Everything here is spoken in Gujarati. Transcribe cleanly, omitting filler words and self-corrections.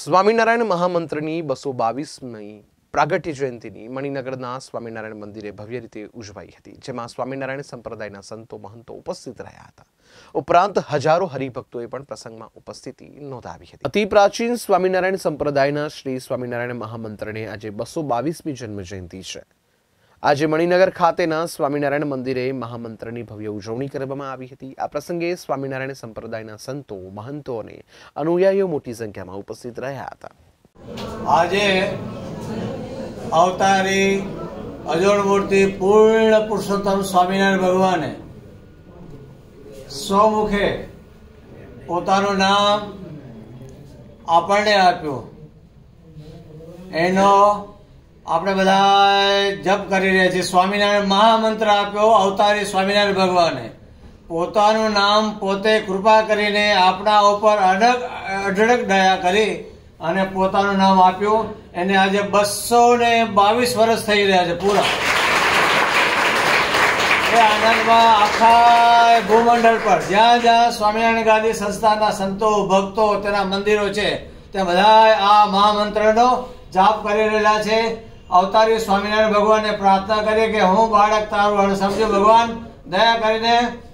સ્વામિનારાયણ મહામંત્રની 222મી પ્રાગટ્ય જયંતિની મણિનગરના સ્વામિનારાયણ મંદિરે ભવ્ય રીતે ઉજવાઈ હતી, જેમાં સ્વામિનારાયણ સંપ્રદાયના સંતો મહંતો ઉપસ્થિત રહ્યા હતા. ઉપરાંત હજારો હરિભક્તોએ પણ પ્રસંગમાં ઉપસ્થિતિ નોંધાવી હતી. અતિ પ્રાચીન સ્વામિનારાયણ સંપ્રદાયના શ્રી સ્વામિનારાયણ મહામંત્રને આજે 222મી જન્મ જયંતિ છે. આજે મણિનગર ખાતેના સ્વામિનારાયણ મંદિરે મહામંત્રની ભવ્ય ઉજવણી કરવામાં આવી હતી. આ પ્રસંગે સ્વામિનારાયણ સંપ્રદાયના સંતો મહંતો અને અનુયાયીઓ મોટી સંખ્યામાં ઉપસ્થિત રહ્યા હતા. આજે અવતારી અજોડ મૂર્તિ પૂર્ણ પુરુષોત્તમ સ્વામિનારાયણ ભગવાને સ્વમુખે પોતાનું નામ આપણને આપ્યું. એનો આપણે બધા જપ કરી રહ્યા છીએ. સ્વામિનારાયણ મહામંત્ર આપ્યો અવતારી સ્વામિનારાયણ ભગવાને. પોતાનું નામ પોતે કૃપા કરીને આપણા ઉપર અઢળક દયા કરી અને પોતાનું નામ આપ્યું. એને આજે 222 વર્ષ થઈ રહ્યા છે પૂરા. એ આનંદમાં આખા ભૂમંડળ પર જ્યાં જ્યાં સ્વામિનારાયણ ગાદી સંસ્થાના સંતો ભક્તો તેના મંદિરો છે ત્યાં બધા આ મહામંત્રનો જાપ કરી રહેલા છે. અવતારી સ્વામિનારાયણ ભગવાનને પ્રાર્થના કરીએ કે હું બાળક તારું સમજો ભગવાન દયા કરીને